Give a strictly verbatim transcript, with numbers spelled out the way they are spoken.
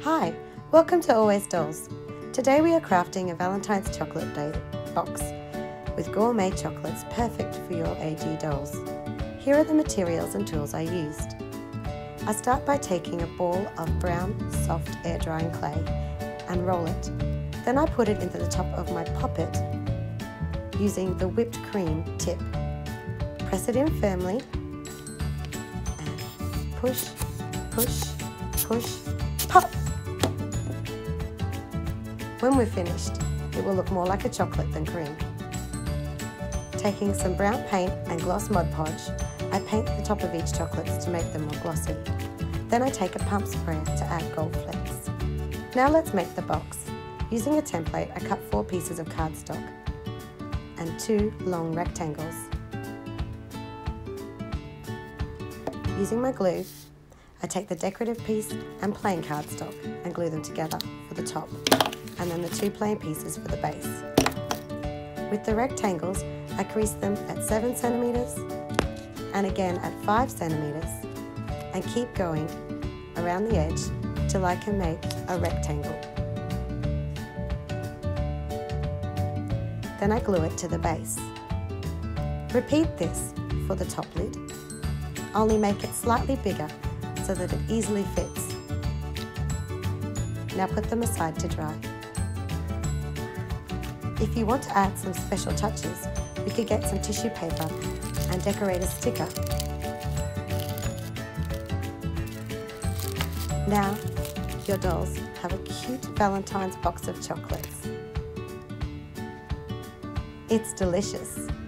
Hi, welcome to Always Dolls. Today we are crafting a Valentine's chocolate day box with gourmet chocolates perfect for your A G dolls. Here are the materials and tools I used. I start by taking a ball of brown, soft air drying clay and roll it. Then I put it into the top of my poppet using the whipped cream tip. Press it in firmly and push, push, push, pop! When we're finished, it will look more like a chocolate than cream. Taking some brown paint and gloss Mod Podge, I paint the top of each chocolate to make them more glossy. Then I take a pump sprayer to add gold flecks. Now let's make the box. Using a template, I cut four pieces of cardstock and two long rectangles. Using my glue, I take the decorative piece and plain cardstock and glue them together for the top, and then the two plain pieces for the base. With the rectangles, I crease them at seven centimeters and again at five centimeters and keep going around the edge till I can make a rectangle. Then I glue it to the base. Repeat this for the top lid, only make it slightly bigger so that it easily fits. Now put them aside to dry. If you want to add some special touches, you could get some tissue paper and decorate a sticker. Now, your dolls have a cute Valentine's box of chocolates. It's delicious.